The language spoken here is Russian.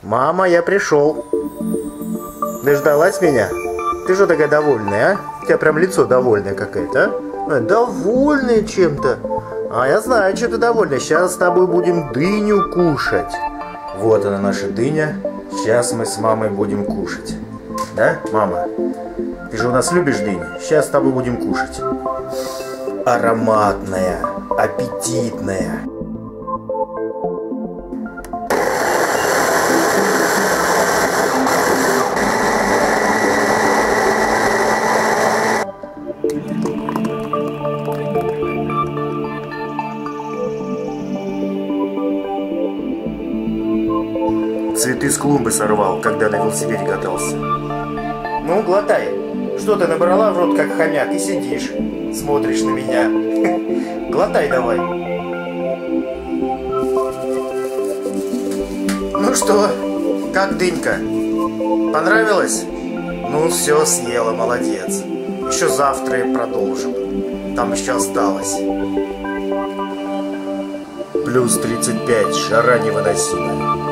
Мама, я пришел. Дождалась меня? Ты что такая довольная, а? У тебя прям лицо довольное какое-то, а? Довольная чем-то. А я знаю, что ты довольна. Сейчас с тобой будем дыню кушать. Вот она, наша дыня. Сейчас мы с мамой будем кушать. Да, мама? Ты же у нас любишь дыню. Сейчас с тобой будем кушать. Ароматная, аппетитная. Цветы с клумбы сорвал, когда на велосипеде катался. Ну, глотай. Что ты набрала в рот, как хомяк, и сидишь, смотришь на меня. Глотай давай. Ну что, как дынька? Понравилось? Ну все, съела, молодец. Еще завтра и продолжим. Там еще осталось. Плюс 35, жара невыносимая.